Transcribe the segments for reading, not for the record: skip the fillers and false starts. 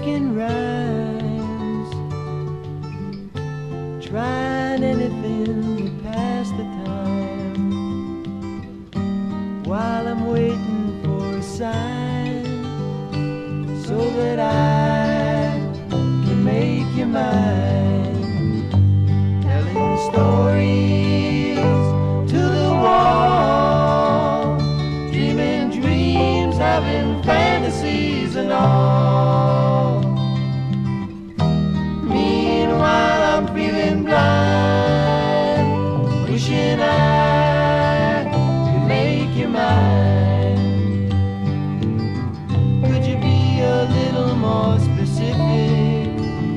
making rhymes, trying anything to pass the time, while I'm waiting for a sign so that I can make you mine. Telling stories to the wall, dreaming dreams, having fantasies and all. Meanwhile I'm feeling blind, wishing I could make you mine. Could you be a little more specific?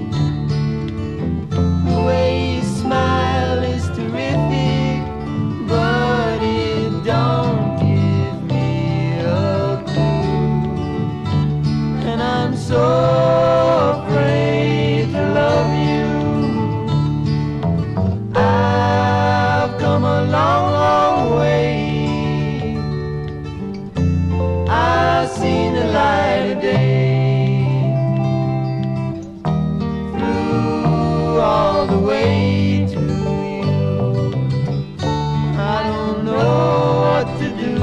The way you smile is terrific, but it don't give me a clue. And I'm so afraid to love you. I've come a long, long way. I've seen the light of day. Through all the way to you, I don't know what to do.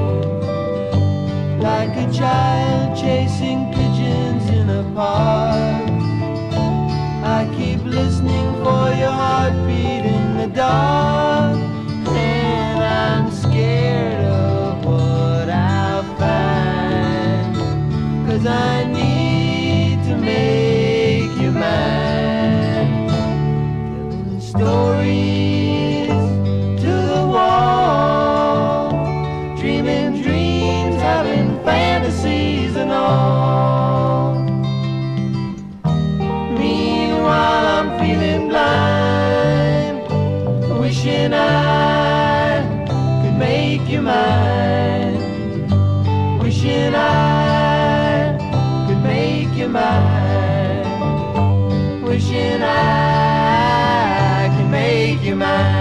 Like a child chasing pigeons in a park, I keep listening for your heartbeat in the dark. And I'm scared of what I'll find, 'cause I need to make you mine. Telling stories to the wall, dreaming dreams, having fantasies and all. Meanwhile I'm feeling blind, wishing I could make you mine. Wishing I could make you mine. Wishing I could make you mine.